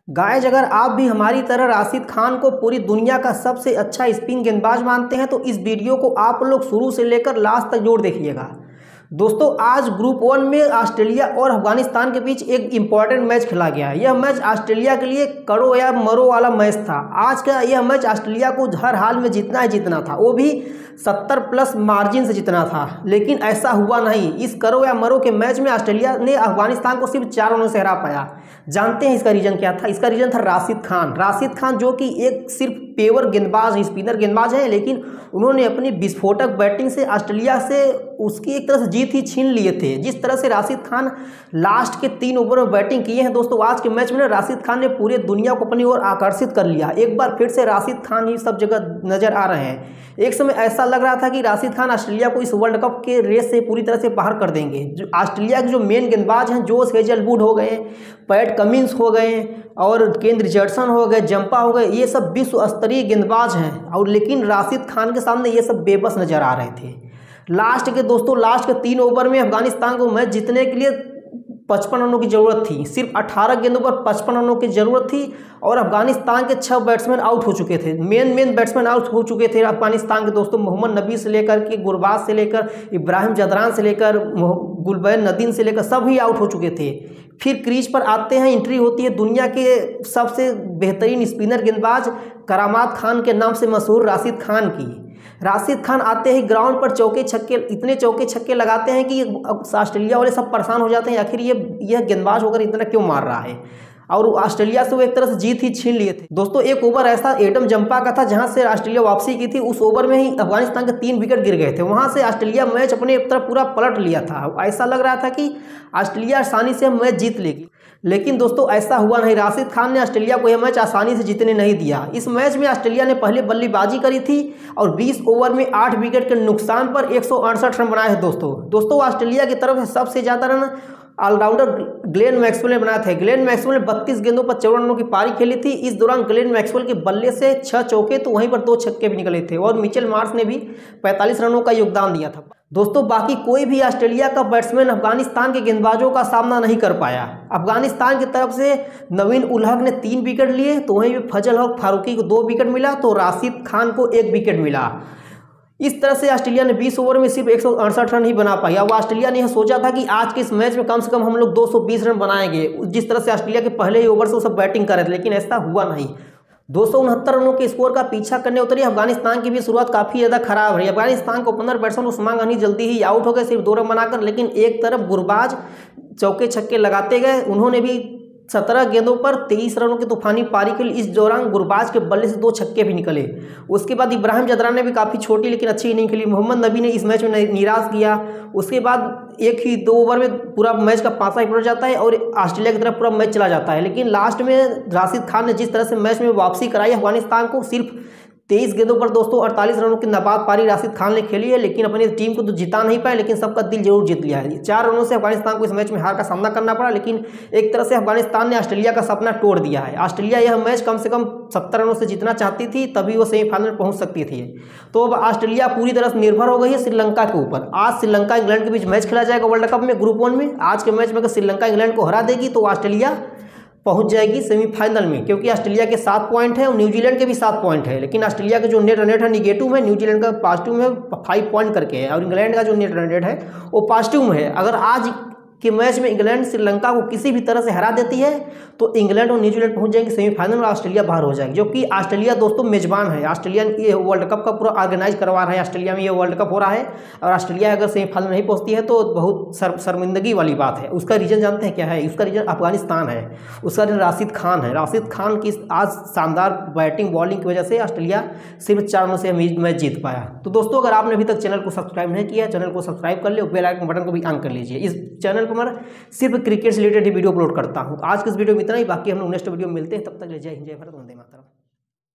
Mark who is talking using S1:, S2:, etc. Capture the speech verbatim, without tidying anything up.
S1: Guys, अगर आप भी हमारी तरह राशिद खान को पूरी दुनिया का सबसे अच्छा स्पिन गेंदबाज मानते हैं तो इस वीडियो को आप लोग शुरू से लेकर लास्ट तक जोड़ देखिएगा। दोस्तों, आज ग्रुप वन में ऑस्ट्रेलिया और अफगानिस्तान के बीच एक इम्पॉर्टेंट मैच खेला गया। यह मैच ऑस्ट्रेलिया के लिए करो या मरो वाला मैच था। आज का यह मैच ऑस्ट्रेलिया को हर हाल में जीतना ही जीतना था, वो भी सत्तर प्लस मार्जिन से जीतना था, लेकिन ऐसा हुआ नहीं। इस करो या मरो के मैच में ऑस्ट्रेलिया ने अफगानिस्तान को सिर्फ चार रनों से हरा पाया। जानते हैं इसका रीजन क्या था? इसका रीजन था राशिद खान। राशिद खान जो कि एक सिर्फ पेवर गेंदबाज स्पिनर गेंदबाज है, लेकिन उन्होंने अपनी विस्फोटक बैटिंग से ऑस्ट्रेलिया से उसकी एक तरह से जीत ही छीन लिए थे। जिस तरह से राशिद खान लास्ट के तीन ओवर में बैटिंग किए हैं दोस्तों, आज के मैच में राशिद खान ने पूरे दुनिया को अपनी ओर आकर्षित कर लिया। एक बार फिर से राशिद खान ही सब जगह नजर आ रहे हैं। एक समय ऐसा लग रहा था कि राशिद खान ऑस्ट्रेलिया को इस वर्ल्ड कप के रेस से पूरी तरह से बाहर कर देंगे। जो ऑस्ट्रेलिया के जो मेन गेंदबाज हैं, जोश हेजलवुड हो गए, पैट कमिंस हो गए और केन रिचर्डसन हो गए, जंपा हो गए, ये सब विश्व स्तरीय गेंदबाज हैं, और लेकिन राशिद खान के सामने ये सब बेबस नजर आ रहे थे। लास्ट के दोस्तों लास्ट के तीन ओवर में अफगानिस्तान को मैच जीतने के लिए पचपन रनों की जरूरत थी। सिर्फ अठारह गेंदों पर पचपन रनों की जरूरत थी और अफगानिस्तान के छह बैट्समैन आउट हो चुके थे। मेन मेन बैट्समैन आउट हो चुके थे अफगानिस्तान के दोस्तों। मोहम्मद नबी से लेकर के गुरबाज से लेकर इब्राहिम जदरान से लेकर गुलबैन नदीम से लेकर सभी आउट हो चुके थे। फिर क्रीज पर आते हैं, एंट्री होती है दुनिया के सबसे बेहतरीन स्पिनर गेंदबाज करामात खान के नाम से मशहूर राशिद खान की। राशिद खान आते ही ग्राउंड पर चौके छक्के, इतने चौके छक्के लगाते हैं कि ऑस्ट्रेलिया वाले सब परेशान हो जाते हैं, आखिर ये यह गेंदबाज होकर इतना क्यों मार रहा है। और ऑस्ट्रेलिया से वो एक तरह से जीत ही छीन लिए थे। दोस्तों, एक ओवर ऐसा एडम जंपा का था जहां से ऑस्ट्रेलिया वापसी की थी। उस ओवर में ही अफगानिस्तान के तीन विकेट गिर गए थे। वहां से ऑस्ट्रेलिया मैच अपने तरफ पूरा पलट लिया था। ऐसा लग रहा था कि ऑस्ट्रेलिया आसानी से मैच जीत लेगी, लेकिन दोस्तों ऐसा हुआ नहीं। राशिद खान ने ऑस्ट्रेलिया को यह मैच आसानी से जीतने नहीं दिया। इस मैच में ऑस्ट्रेलिया ने पहले बल्लेबाजी करी थी और बीस ओवर में आठ विकेट के नुकसान पर एक सौ अड़सठ रन बनाए हैं। दोस्तों दोस्तों ऑस्ट्रेलिया की तरफ से सबसे ज़्यादा रन ऑलराउंडर ग्लेन मैक्सवेल ने बनाए थे। ग्लेन मैक्सवेल ने बत्तीस गेंदों पर चौवन रनों की पारी खेली थी। इस दौरान ग्लेन मैक्सवेल के बल्ले से छह चौके तो वहीं पर दो छक्के भी निकले थे और मिचेल मार्श ने भी पैंतालीस रनों का योगदान दिया था। दोस्तों, बाकी कोई भी ऑस्ट्रेलिया का बैट्समैन अफगानिस्तान के गेंदबाजों का सामना नहीं कर पाया। अफगानिस्तान की तरफ से नवीन उल हक ने तीन विकेट लिए तो वहीं पर फजल हक फारूकी को दो विकेट मिला तो राशिद खान को एक विकेट मिला। इस तरह से ऑस्ट्रेलिया ने बीस ओवर में सिर्फ एक सौ अड़सठ रन ही बना पाया। अब ऑस्ट्रेलिया ने यह सोचा था कि आज के इस मैच में कम से कम हम लोग दो सौ बीस रन बनाएंगे, जिस तरह से ऑस्ट्रेलिया के पहले ही ओवर से वो सब बैटिंग कर रहे थे, लेकिन ऐसा हुआ नहीं। दो सौ उनहत्तर रनों के स्कोर का पीछा करने उतरी अफगानिस्तान की भी शुरुआत काफ़ी ज़्यादा खराब रही। अफगानिस्तान को पंद्रह बैट्समैन उस्मान गनी जल्दी ही आउट हो गए सिर्फ दो रन बनाकर, लेकिन एक तरफ गुरबाज चौके छक्के लगाते गए। उन्होंने भी सत्रह गेंदों पर तेईस रनों की तूफानी पारी खेली। इस दौरान गुरबाज के बल्ले से दो छक्के भी निकले। उसके बाद इब्राहिम जदरान ने भी काफ़ी छोटी लेकिन अच्छी इनिंग खेली। मोहम्मद नबी ने इस मैच में निराश किया। उसके बाद एक ही दो ओवर में पूरा मैच का पासा ही पलट जाता है और ऑस्ट्रेलिया की तरफ पूरा मैच चला जाता है। लेकिन लास्ट में राशिद खान ने जिस तरह से मैच में वापसी कराई अफगानिस्तान को, सिर्फ तेईस गेंदों पर दोस्तों अड़तालीस रनों की नाबाद पारी राशिद खान ने खेली है, लेकिन अपनी टीम को तो जिता नहीं पाए, लेकिन सबका दिल जरूर जीत लिया है। चार रनों से अफगानिस्तान को इस मैच में हार का सामना करना पड़ा, लेकिन एक तरह से अफगानिस्तान ने ऑस्ट्रेलिया का सपना तोड़ दिया है। ऑस्ट्रेलिया यह मैच कम से कम सत्तर रनों से जीतना चाहती थी, तभी वो सेमीफाइनल में पहुंच सकती थी। तो अब ऑस्ट्रेलिया पूरी तरह से निर्भर हो गई है श्रीलंका के ऊपर। आज श्रीलंका इंग्लैंड के बीच मैच खेला जाएगा वर्ल्ड कप में ग्रुप वन में। आज के मैच में अगर श्रीलंका इंग्लैंड को हरा देगी तो ऑस्ट्रेलिया पहुंच जाएगी सेमीफाइनल में, क्योंकि ऑस्ट्रेलिया के सात पॉइंट है और न्यूजीलैंड के भी सात पॉइंट है। लेकिन ऑस्ट्रेलिया का जो नेट रन रेट है निगेटिव में, न्यूजीलैंड का पॉजिटिव में फाइव पॉइंट करके है, और इंग्लैंड का जो नेट रन रेट है वो पॉजिटिव में है। अगर आज के मैच में इंग्लैंड श्रीलंका को किसी भी तरह से हरा देती है तो इंग्लैंड और न्यूजीलैंड पहुंच जाएंगे सेमीफाइनल और ऑस्ट्रेलिया बाहर हो जाएगी। जो कि ऑस्ट्रेलिया दोस्तों मेजबान है। ऑस्ट्रेलिया ये वर्ल्ड कप का पूरा ऑर्गेनाइज करवा रहा है। ऑस्ट्रेलिया में ये वर्ल्ड कप हो रहा है और ऑस्ट्रेलिया अगर सेमीफाइनल नहीं पहुंचती है तो बहुत शर, शर्मिंदगी वाली बात है। उसका रीजन जानते हैं क्या है? उसका रीजन अफगानिस्तान है, उसका रीजन राशिद खान है। राशिद खान की आज शानदार बैटिंग बॉलिंग की वजह से ऑस्ट्रेलिया सिर्फ चार रनों से मैच जीत पाया। तो दोस्तों, अगर आपने अभी तक चैनल को सब्सक्राइब नहीं किया, चैनल को सब्सक्राइब कर ले, बेल आइकन बटन को भी ऑन कर लीजिए। इस चैनल पर मैं सिर्फ क्रिकेट से रिलेटेड ही वीडियो अपलोड करता हूं। आज के इस वीडियो में इतना ही, बाकी हम लोग नेक्स्ट वीडियो में मिलते हैं। तब तक जय हिंद, जय भारत, वंदे मातरम।